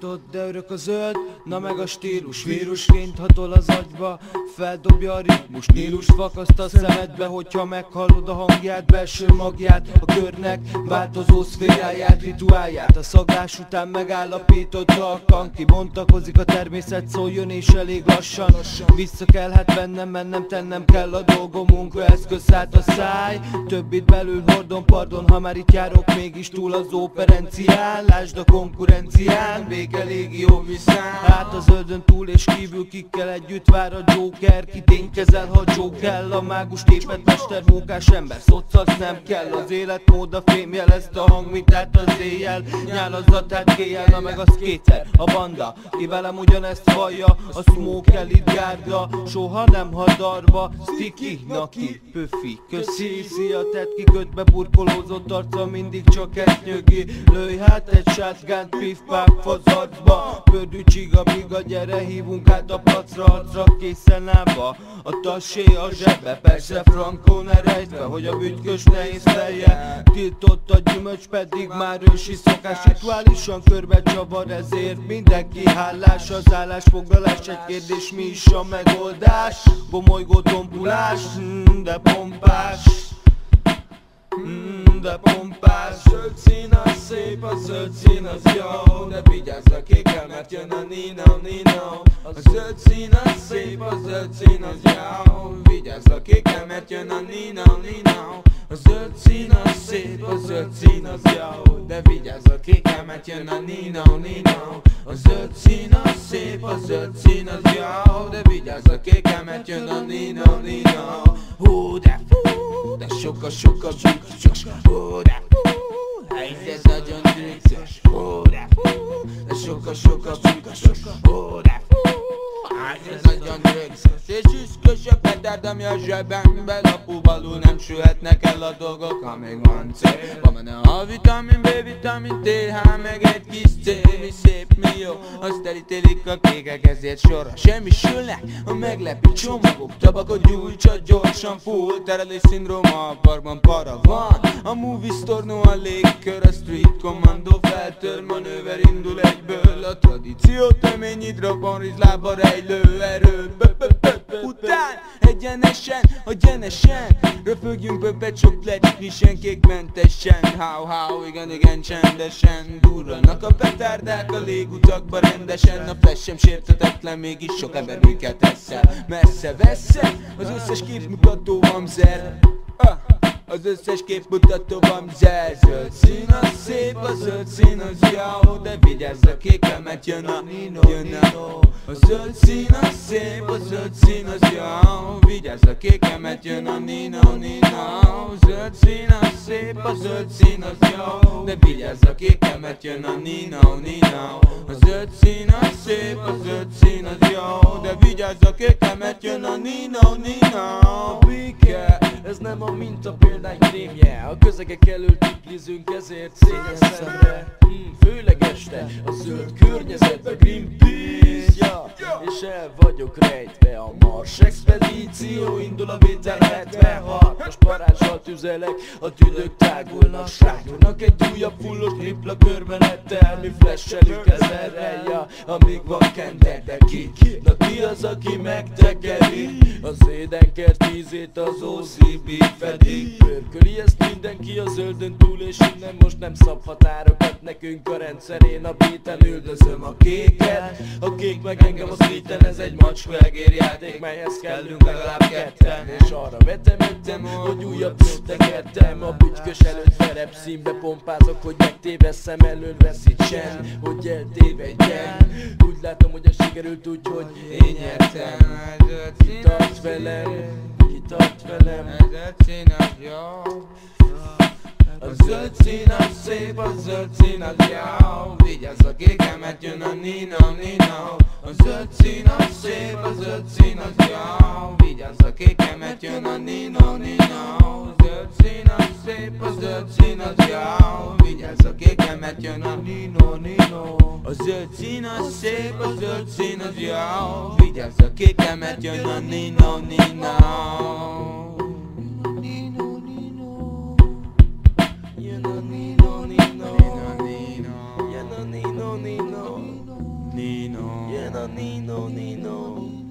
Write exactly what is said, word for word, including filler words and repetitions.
nyitott, de örök a zöld. Na meg a stílus vírusként hatol az agyba, feldobja a ritmus, stílust fakaszt a szemedbe. Hogyha meghallod a hangját, belső magját, a körnek változó szféráját, rituálját. A szaglás után megállapított halkan, kibontakozik a természet, szóljon és elég lassan. Visszakelhet bennem, mennem, tennem kell a dolgom, munkaeszköz át a száj. Többit belül hordom, pardon, ha már itt járok, mégis túl az operencián. Lásd a konkurencián, vége légió viszán. Hát a zöldön túl és kívül kikkel együtt vár a Joker. Kiténykezel, ha Joker, a mágus tépet mester, mókás ember, szocasz nem kell. Az életmód a fém jelezte a hang, mint át az éjjel. Nyálazatát kéjjel, na meg az kétszer a banda, ki velem ugyanezt vallja. A smoke elit gárda, soha nem hadarva. Sticky, naki, pöfi, köszi. Szia, tedd ki, ködbe burkolózott arca, mindig csak egy nyögi. Lőj hát egy shotgun, pif-paf fazarcba. Pördű csiga, biga, gyere, hívunk át a placra, arcra készen állva. A tassé a zsebbe, persze frankó ne rejtve, hogy a bütykös nehéz feje. Tiltott a gyümölcs, pedig már ősi szokás. Rituálisan körbe csavar, ezért mindenki hálás. Az állásfoglalás egy kérdés, mi is a megoldás? Bomolygó tompulás, mm, de pompás. Mm, de pompás. Zöld szín az szép, a zöld szín az jó, de vigyázz a kékkel, mert jön a Nino, Nino. A zöld szín az szép, a zöld szín az jó, vigyázz a kékkel, mert jön a Nino, Nino. A zöld szín az szép, a zöld szín az jó, de vigyázz a kékkel, mert jön a Nino, Nino. A zöld szín az szép, a zöld szín az jó, de vigyázz a kékkel, mert jön a Nino, Nino. Hú, de fú, de sokkal-sokkal bükkös. Hú, de fú, ez nagyon trükkös. Hú, de fú, de sokkal-sokkal bükkös. Hú, de fú, ez nagyon trükkös. És üszkös a petárd, ami a zsebembe, lapubalul nem sülhetnek el a dolgok, amíg van cél. Van benne a vitamin B, vitamin T H, meg egy kis C. Mi szép, mi jó, azt elítélik a kékek, ezért sorra semmi sülnek. A meglepő csomagok, tabakot gyújtsa gyorsan, full terelés szindróma, a parkban para van. A movie store, no a légkör, a street commando feltör, manőver indul egyből. A tradíció tömény hidroponriz, lába rejlő erő. Után egyenesen, a gyenesen röpögjünk böbbet, sok plecskni, senkékmentesen. How, how, igen, igen, csendesen durranak a petárdák a légutakba rendesen. A flash sem sértetetlen, mégis sok ember minket eszel. Messze veszel, az összes képmutató mamzer. Az összes képmutató van zer. Zöld szín az szép, a zöld szín az jó, de vigyázz a kékkel, mert jön a Nino, Nino. A zöld szín az szép, a zöld szín az jó, vigyázz a kékkel, mert jön a Nino, Nino. A zöld szín az szép, a zöld szín az jó, de vigyázz a kékkel, mert jön a Nino, Nino. A zöld szín az szép, a zöld szín az jó, de vigyázz a kékkel, mert jön a Nino, Nino. Béke, ez nem a minta példány krémje, a közegek elől tiplizünk, ezért szégyen szemre. Hmm, főleg este, a zöld környezet, a Greenpeace, ja, és el vagyok rejtve. A Mars expedíció indul, a vétel hetvenhat. Most parással tüzelek, a tüdők tágulnak, srágulnak egy újabb fullos tripla körmenettel. Mi flashelünk ezerrel, ja, amíg van kender, de ki? Na ki az, aki megtekeri? Az édenkert ízét az o cé bé fedik. Pörköli ezt mindenki a zöldön túl, és innen most nem szab határokat nekünk a rendszerén. A béten üldözöm a kéket, a kék meg engem a streeten. Ez egy macska egérjáték, melyhez kellünk legalább ketten. És arra vetemedtem, hogy újabb tekertem. A bütykös előtt ferebb színbe pompázok, hogy megtévesszem, elől veszítsen, hogy eltévedjen. Úgy látom, hogy a sikerült úgy, hogy én nyertem. Ki tart velem, ki tart velem. A zöld szín az jó, a zöld szín az szép, a zöld szín az jó, vigyázz a kékkel, mert jön a Nino, Nino. A zöld szín az szép, a zöld szín az jó, vigyázz a kékkel, mert jön a Nino, Nino. A zöld szín az szép, a zöld szín az jó, vigyázz a kékkel, mert jön a Nino, Nino. A zöld szín az szép, a zöld szín az jó, vigyázz a kékkel, mert jön a Nino, Nino. Nino, Nino, Nino, Nino, Nino, Nino, Nino. legyen a Nino Nino.